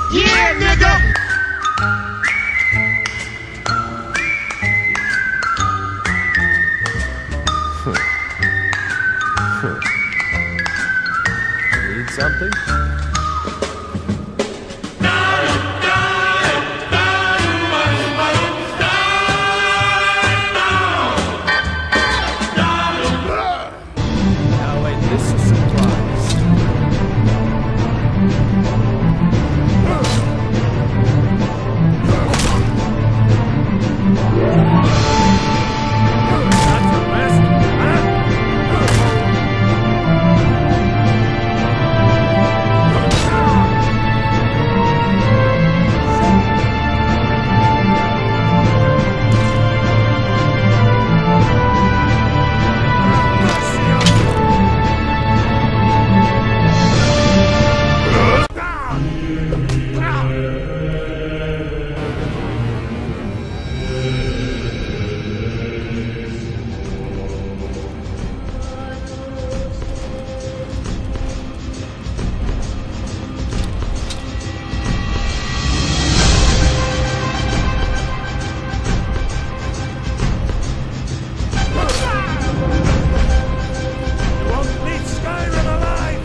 Yeah, nigga! Need something? Now wait, this is supplies. That's the best, Skyrim alive!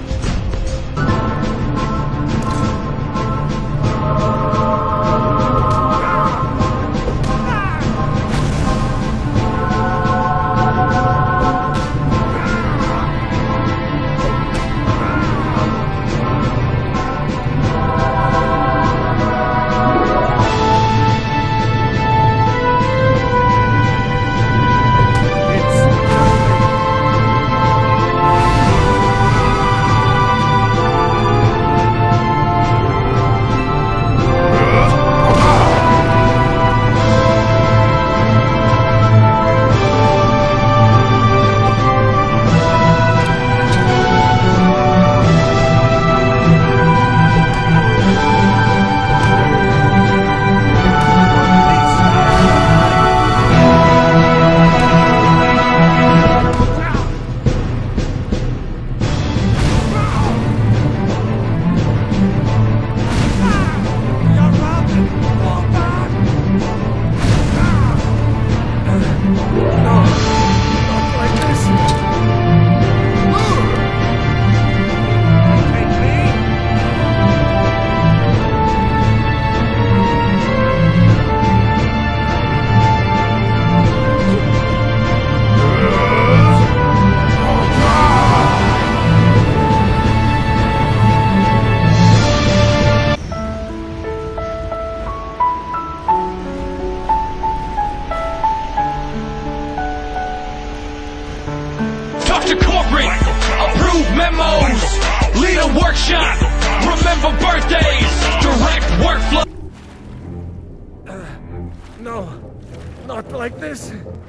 To corporate, approve memos, lead a workshop, remember birthdays, direct workflow. No, not like this.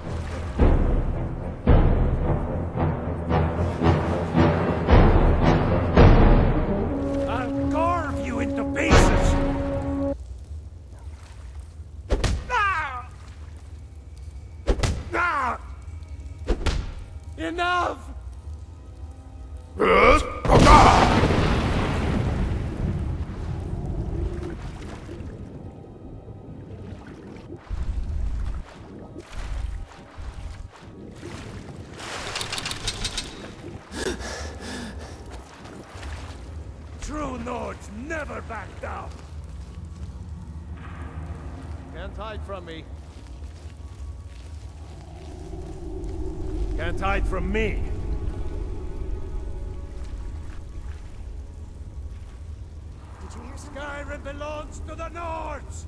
I'll carve you into pieces. Ah! Ah! Enough! True Nords never back down. Can't hide from me. Can't hide from me. Did you hear something? Skyrim belongs to the Nords!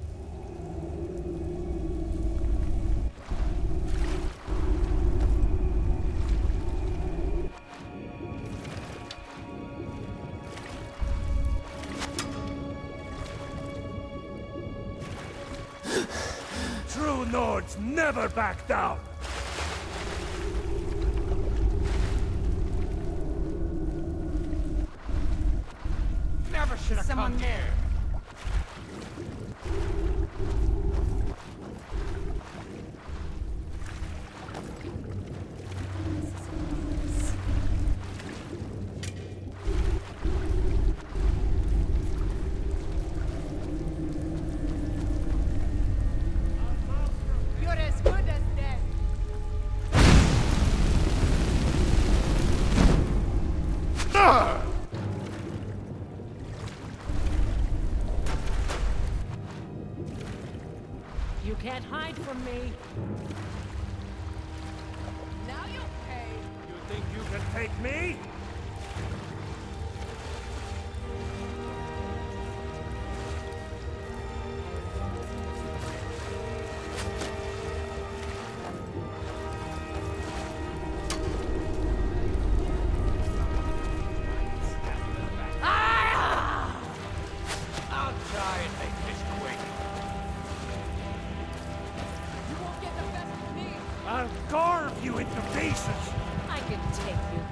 True Nords never back down! Never should have come here! can't hide from me. Now you'll pay. You think you can take me? I'll try and make this quick. You won't get the best of me. I'll carve you into pieces! I can take you